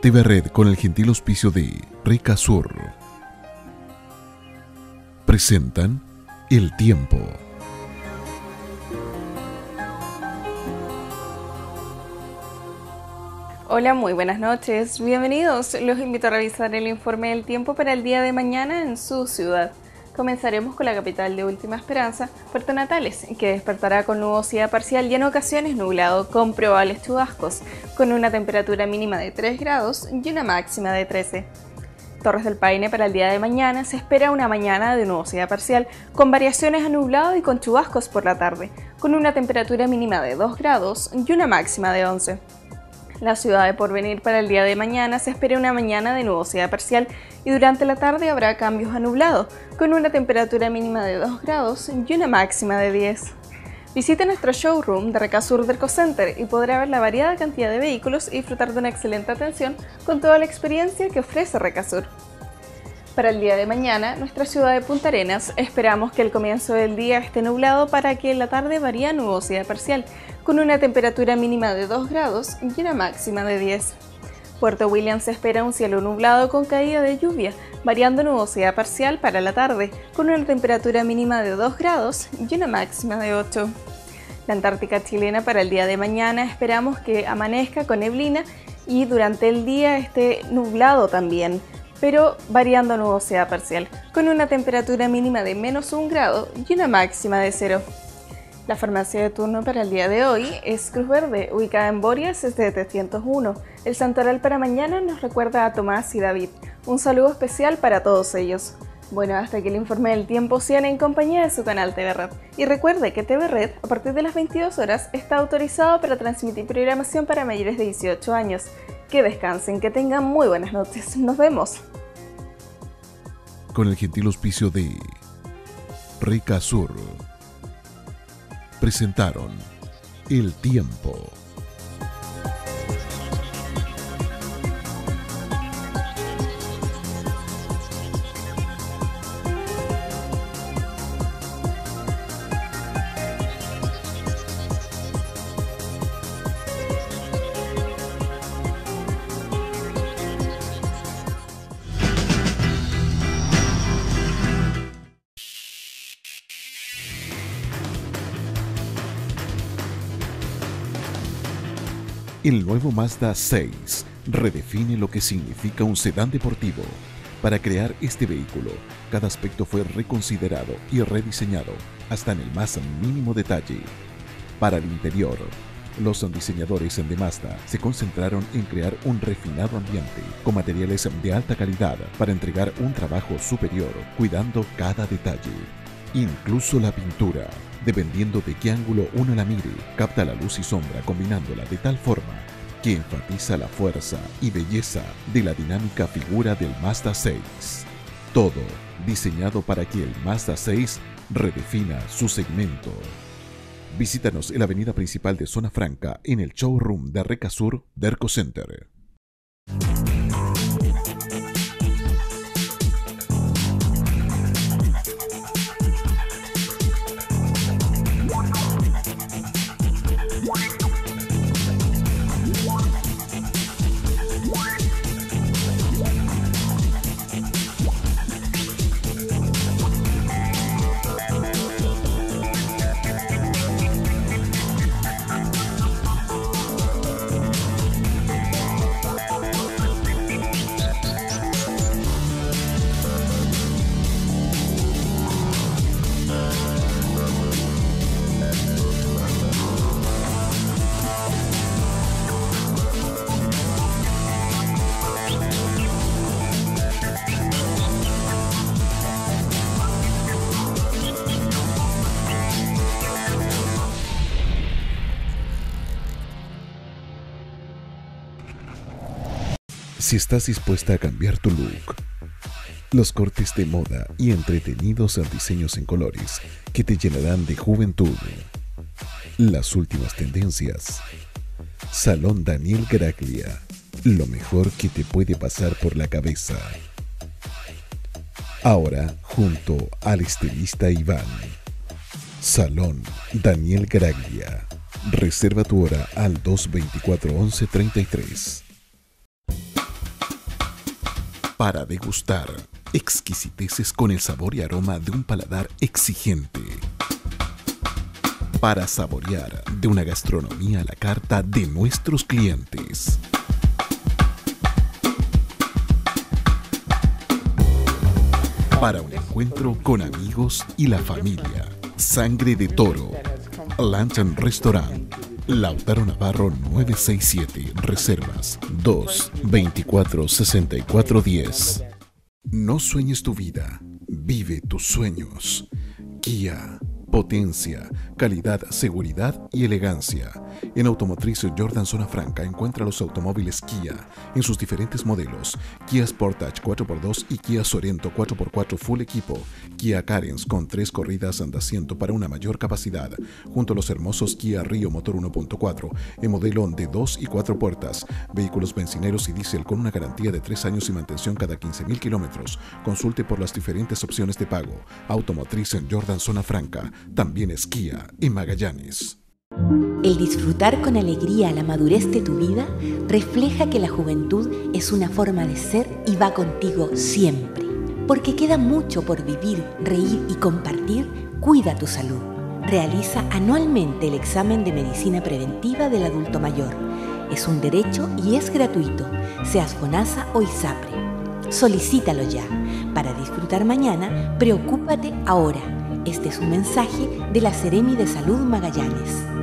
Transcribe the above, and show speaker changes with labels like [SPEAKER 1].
[SPEAKER 1] TV Red, con el gentil auspicio de Recasur, presentan El Tiempo.
[SPEAKER 2] Hola, muy buenas noches, bienvenidos. Los invito a revisar el informe del tiempo para el día de mañana en su ciudad. Comenzaremos con la capital de Última Esperanza, Puerto Natales, que despertará con nubosidad parcial y en ocasiones nublado, con probables chubascos, con una temperatura mínima de 3 grados y una máxima de 13. Torres del Paine, para el día de mañana se espera una mañana de nubosidad parcial, con variaciones a nublado y con chubascos por la tarde, con una temperatura mínima de 2 grados y una máxima de 11. La ciudad de Porvenir, para el día de mañana se espera una mañana de nubosidad parcial y durante la tarde habrá cambios a nublado, con una temperatura mínima de 2 grados y una máxima de 10. Visite nuestro showroom de Recasur del Ecocenter y podrá ver la variada cantidad de vehículos y disfrutar de una excelente atención con toda la experiencia que ofrece Recasur. Para el día de mañana, nuestra ciudad de Punta Arenas, esperamos que el comienzo del día esté nublado para que en la tarde varíe a nubosidad parcial, con una temperatura mínima de 2 grados y una máxima de 10. Puerto William se espera un cielo nublado con caída de lluvia, variando nubosidad parcial para la tarde, con una temperatura mínima de 2 grados y una máxima de 8. La Antártica chilena, para el día de mañana esperamos que amanezca con neblina y durante el día esté nublado también, pero variando nubosidad parcial, con una temperatura mínima de -1 grado y una máxima de 0. La farmacia de turno para el día de hoy es Cruz Verde, ubicada en Borias, desde 701. El santoral para mañana nos recuerda a Tomás y David. Un saludo especial para todos ellos. Bueno, hasta que el informe del tiempo sean en compañía de su canal TV Red. Y recuerde que TV Red, a partir de las 22 horas, está autorizado para transmitir programación para mayores de 18 años. Que descansen, que tengan muy buenas noches. Nos vemos.
[SPEAKER 1] Con el gentil auspicio de Recasur, presentaron El Tiempo. El nuevo Mazda 6 redefine lo que significa un sedán deportivo. Para crear este vehículo, cada aspecto fue reconsiderado y rediseñado hasta en el más mínimo detalle. Para el interior, los diseñadores de Mazda se concentraron en crear un refinado ambiente con materiales de alta calidad para entregar un trabajo superior, cuidando cada detalle. Incluso la pintura, dependiendo de qué ángulo uno la mire, capta la luz y sombra combinándola de tal forma que enfatiza la fuerza y belleza de la dinámica figura del Mazda 6. Todo diseñado para que el Mazda 6 redefina su segmento. Visítanos en la avenida principal de Zona Franca en el showroom de Recasur del Ecocenter. Si estás dispuesta a cambiar tu look, los cortes de moda y entretenidos diseños en colores que te llenarán de juventud, las últimas tendencias, Salón Daniel Graglia, lo mejor que te puede pasar por la cabeza. Ahora junto al estilista Iván. Salón Daniel Graglia. Reserva tu hora al 224 11 33. para degustar. Exquisiteces con el sabor y aroma de un paladar exigente. Para saborear de una gastronomía a la carta de nuestros clientes. Para un encuentro con amigos y la familia. Sangre de Toro. Lunch and Restaurant. Lautaro Navarro 967. Reservas 2-24-64-10. No sueñes tu vida, vive tus sueños. Kia. Potencia, calidad, seguridad y elegancia. En Automotriz Jordan Zona Franca encuentra los automóviles Kia en sus diferentes modelos: Kia Sportage 4x2 y Kia Sorento 4x4 full equipo, Kia Carens con 3 corridas de asiento para una mayor capacidad, junto a los hermosos Kia Rio motor 1.4 en modelo de 2 y 4 puertas, vehículos bencineros y diésel con una garantía de 3 años y mantención cada 15.000 kilómetros. Consulte por las diferentes opciones de pago. Automotriz en Jordan Zona Franca. También es Kia en Magallanes.
[SPEAKER 3] El disfrutar con alegría la madurez de tu vida refleja que la juventud es una forma de ser y va contigo siempre. Porque queda mucho por vivir, reír y compartir, cuida tu salud. Realiza anualmente el examen de medicina preventiva del adulto mayor. Es un derecho y es gratuito, seas FONASA o ISAPRE. Solicítalo ya. Para disfrutar mañana, preocúpate ahora. Este es un mensaje de la Seremi de Salud Magallanes.